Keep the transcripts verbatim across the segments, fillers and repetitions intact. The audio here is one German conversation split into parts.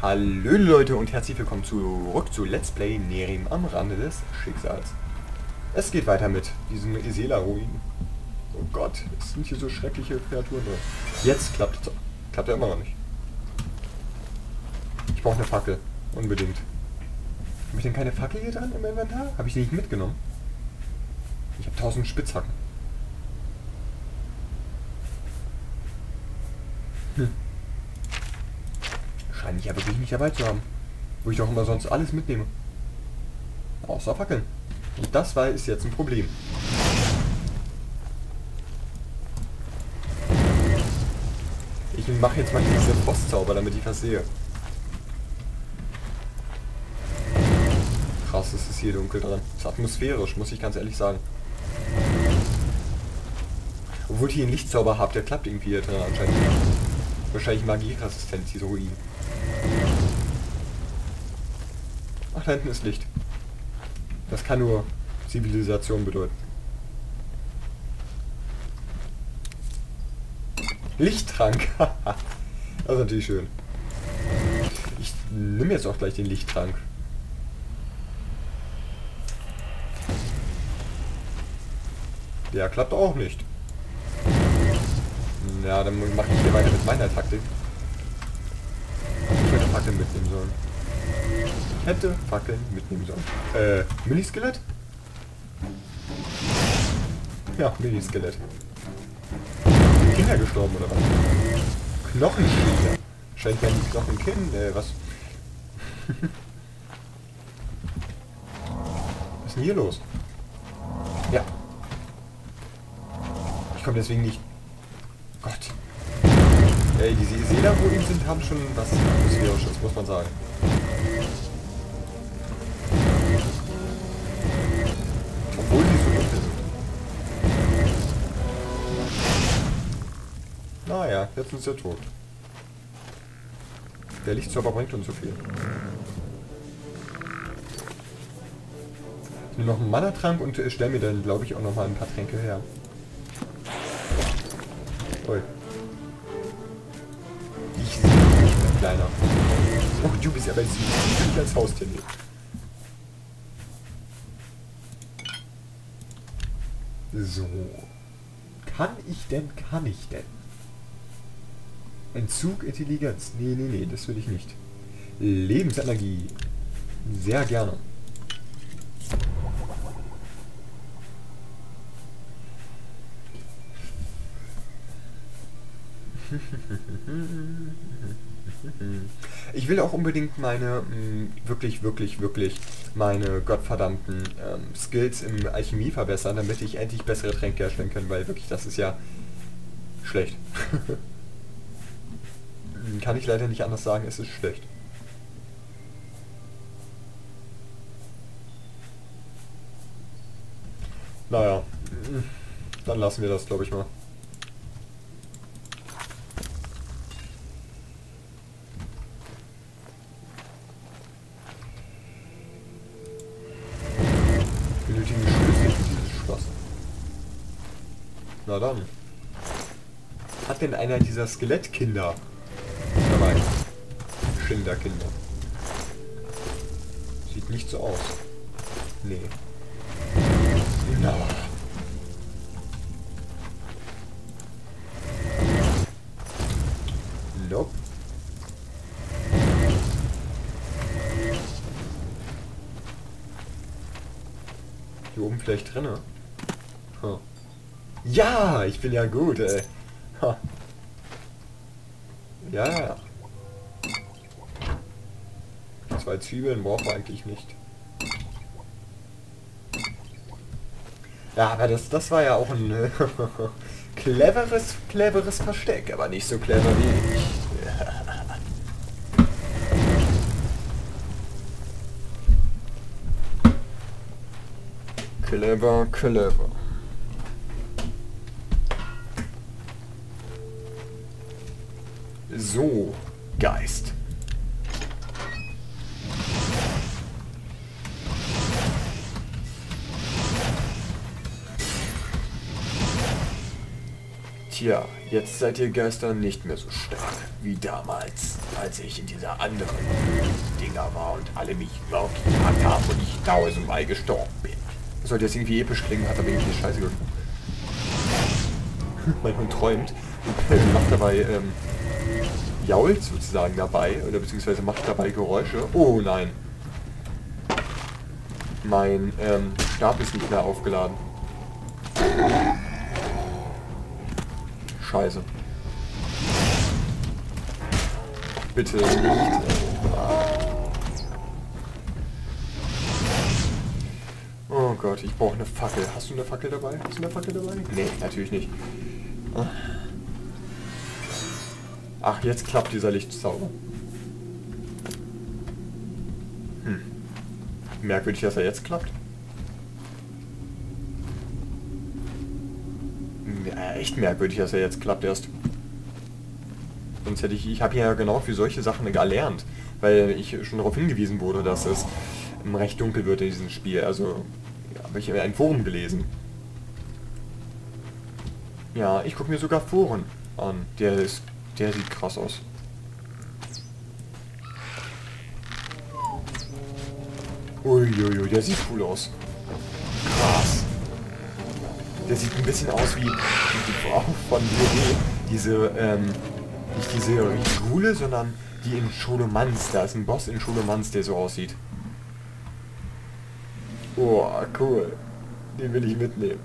Hallo Leute und herzlich willkommen zurück zu Let's Play Nerim am Rande des Schicksals. Es geht weiter mit diesen Isela-Ruinen. Oh Gott, es sind hier so schreckliche Kreaturen drin. Jetzt klappt es. Klappt ja immer noch nicht. Ich brauche eine Fackel. Unbedingt. Habe ich denn keine Fackel hier dran im Inventar? Habe ich die nicht mitgenommen? Ich habe tausend Spitzhacken. Hm. Scheine ich ja wirklich nicht dabei zu haben. Wo ich doch immer sonst alles mitnehme. Außer Fackeln. Und das war ist jetzt ein Problem. Ich mache jetzt mal diese Bosszauber, damit ich was sehe. Krass, es ist hier dunkel dran. Es ist atmosphärisch, muss ich ganz ehrlich sagen. Obwohl ich hier einen Lichtzauber habe, der klappt irgendwie hier drin anscheinend nicht. Wahrscheinlich magieresistent, diese Ruinen. Ach, da hinten ist Licht. Das kann nur Zivilisation bedeuten. Lichttrank. Das ist natürlich schön. Ich nehme jetzt auch gleich den Lichttrank. Der klappt auch nicht. Ja, dann mache ich hier weiter mit meiner Taktik. Ich hätte Fackeln mitnehmen sollen. Ich hätte Fackeln mitnehmen sollen. Äh, Miniskelett? Ja, Miniskelett. Kinder gestorben oder was? Knochenspieler. Scheint ja die Knochenkind, äh, was? Was ist denn hier los? Ja. Ich komme deswegen nicht... Gott. Ey, diese Isela, wo die sind, haben schon was Atmosphärisches, muss man sagen. Obwohl die so dunkel sind. Naja, jetzt sind sie ja tot. Der Lichtzauber bringt uns so viel. Ich nehme noch einen Mana-Trank und äh, stelle mir dann, glaube ich, auch noch mal ein paar Tränke her. Ui. Ich sehe nicht mehr kleiner. Oh, du bist aber süß. Ich will dich als Haustier nehmen. So. Kann ich denn, kann ich denn? Entzug Intelligenz. Nee, nee, nee, das will ich nicht. Lebensenergie. Sehr gerne. Ich will auch unbedingt meine, mh, wirklich, wirklich, wirklich, meine gottverdammten ähm, Skills im Alchemie verbessern, damit ich endlich bessere Tränke herstellen kann, weil wirklich, das ist ja schlecht. Kann ich leider nicht anders sagen, es ist schlecht. Naja, dann lassen wir das, glaube ich mal. Benötigen Schlüssel für dieses Schloss. Na dann. Hat denn einer dieser Skelettkinder dabei? Schinderkinder. Sieht nicht so aus. Nee. Na. Nope. Hier oben vielleicht drinne. Huh. Ja, ich bin ja gut, ey. Ha. Ja. Zwei Zwiebeln brauchen wir eigentlich nicht. Ja, aber das, das war ja auch ein äh, cleveres, cleveres Versteck, aber nicht so clever wie ich. Clever, clever. So, Geist. Tja, jetzt seid ihr Geister nicht mehr so stark wie damals, als ich in dieser anderen Dinger war und alle mich rausgejagt haben und ich tausendmal gestorben bin. Das sollte jetzt irgendwie episch klingen, hat aber irgendwie Scheiße gefunden. Mein Hund träumt und macht dabei, ähm, jault sozusagen dabei, oder beziehungsweise macht dabei Geräusche. Oh nein. Mein ähm, Stab ist nicht mehr aufgeladen. Scheiße. Bitte nicht. Oh Gott, ich brauche eine Fackel. Hast du eine Fackel dabei? Hast du eine Fackel dabei? Nee, natürlich nicht. Ach, jetzt klappt dieser Lichtzauber. Hm. Merkwürdig, dass er jetzt klappt. Ja, echt merkwürdig, dass er jetzt klappt erst. Sonst hätte ich... Ich habe ja genau für solche Sachen gelernt. Weil ich schon darauf hingewiesen wurde, dass es recht dunkel wird in diesem Spiel. Also, ja, habe ich in einem Forum gelesen. Ja, ich gucke mir sogar Foren an. Der ist... Der sieht krass aus. Uiuiui, der sieht cool aus. Krass. Der sieht ein bisschen aus wie, wie auch von W W. Diese, ähm, nicht diese Rigule, sondern die in Scholomans. Da ist ein Boss in Scholomans, der so aussieht. Oh, cool. Den will ich mitnehmen.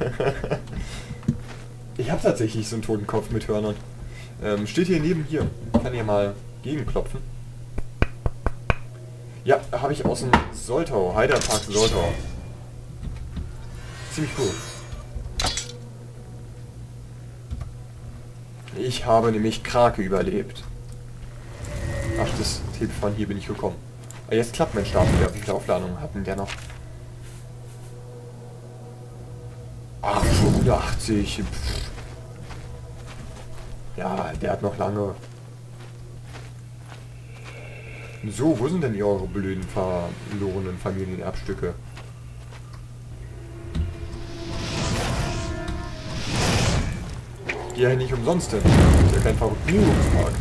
Ich habe tatsächlich so einen Totenkopf mit Hörnern. Ähm, steht hier neben hier. Ich kann hier mal gegenklopfen. Ja, habe ich aus dem Soltau, Heidepark Soltau. Ziemlich cool. Ich habe nämlich Krake überlebt. Ach, das Telefon hier bin ich gekommen. Aber jetzt klappt mein Stab wieder. Wie viele Aufladungen hatten der noch? achthundertachtzig. Pff. Ja, der hat noch lange. So, wo sind denn eure blöden verlorenen Familienerbstücke? Geh ja nicht umsonst hin. Ist ja kein Vergnügungspark.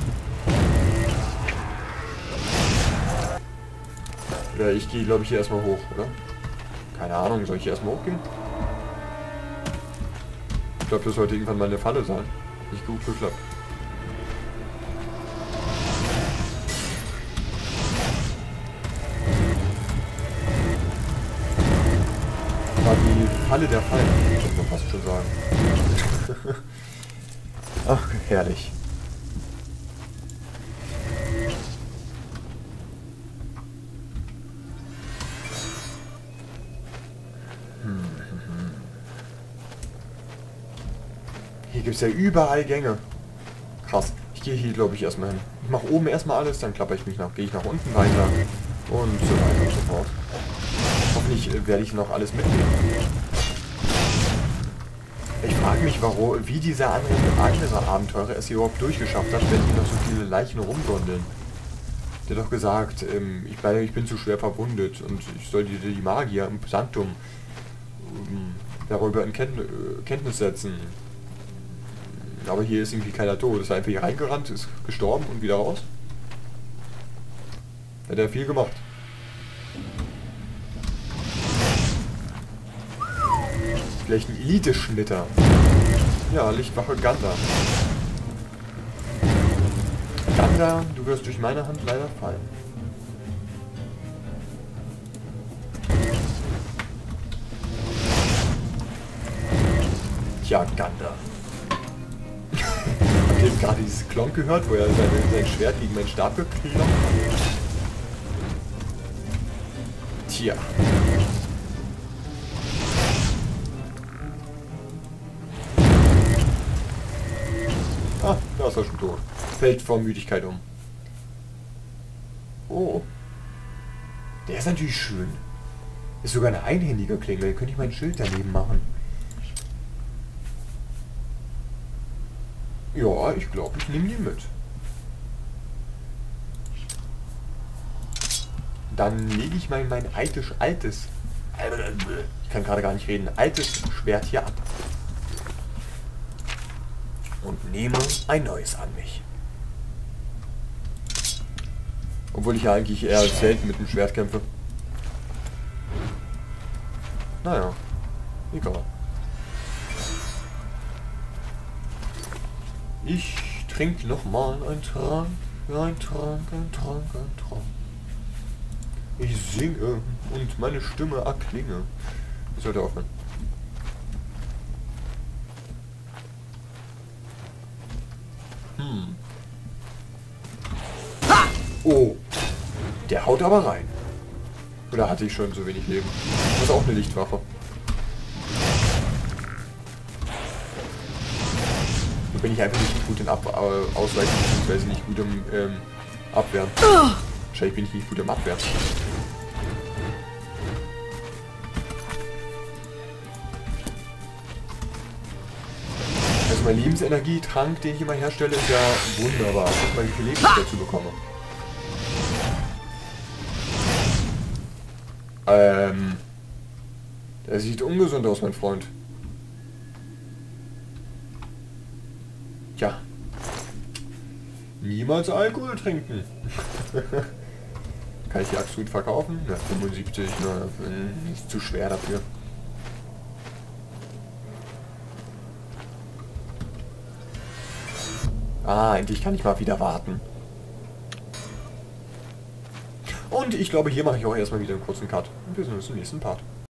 Ja, ich gehe, glaube ich, hier erstmal hoch, oder? Keine Ahnung, soll ich hier erstmal hochgehen? Ich glaube, das sollte irgendwann mal eine Falle sein. Nicht gut geklappt. War die Falle der Fallen, muss man fast schon sagen. Ach, herrlich. Hier gibt es ja überall Gänge. Krass. Ich gehe hier, glaube ich, erstmal hin. Ich mache oben erstmal alles, dann klappe ich mich nach, gehe ich nach unten weiter und so weiter und so fort. Hoffentlich äh, werde ich noch alles mitnehmen. Ich frage mich, warum, wie dieser andere, andere Abenteurer es hier überhaupt durchgeschafft hat, wenn hier noch so viele Leichen rumgondeln. Der hat doch gesagt, ähm, ich, bleib, ich bin zu schwer verwundet und ich soll die, die Magier im Sanktum ähm, darüber in Kenntnis, äh, Kenntnis setzen. Aber hier ist irgendwie keiner tot. Ist einfach hier reingerannt, ist gestorben und wieder raus. Hat er viel gemacht. Vielleicht ein Elite-Schnitter. Ja, Lichtwache Ganda. Ganda, du wirst durch meine Hand leider fallen. Tja, Ganda. Habt ihr jetzt gerade dieses Klonk gehört, wo er seine, sein Schwert gegen meinen Stab geklopft hat? Tja. Ah, da ist er schon tot. Fällt vor Müdigkeit um. Oh. Der ist natürlich schön. Ist sogar eine einhändige Klingel. Könnte ich mein Schild daneben machen. Ja, ich glaube, ich nehme die mit. Dann lege ich mal mein altes, altes, ich kann gerade gar nicht reden, altes Schwert hier ab. und nehme ein neues an mich. Obwohl ich ja eigentlich eher selten mit dem Schwert kämpfe. Naja, egal. Ich trinke nochmal einen Trank, ein Trank, ein Trank, ein Trank. Ich singe und meine Stimme erklinge. Ich sollte aufhören. Hm. Oh, der haut aber rein. Oder hatte ich schon so wenig Leben? Das ist auch eine Lichtwaffe. Da bin ich einfach nicht gut in Ab äh, Ausweichen, beziehungsweise nicht gut im ähm, Abwehren. Wahrscheinlich bin ich nicht gut im Abwehren. Also mein Lebensenergietrank, den ich immer herstelle, ist ja wunderbar. Guck mal, wie viel Leben ich dazu bekomme. Ähm... Der sieht ungesund aus, mein Freund. Tja. Niemals Alkohol trinken. Kann ich die Axt gut verkaufen? Ja, fünfundsiebzig, ne, ist zu schwer dafür. Ah, endlich kann ich mal wieder warten. Und ich glaube, hier mache ich auch erstmal wieder einen kurzen Cut. Und wir sehen uns im nächsten Part.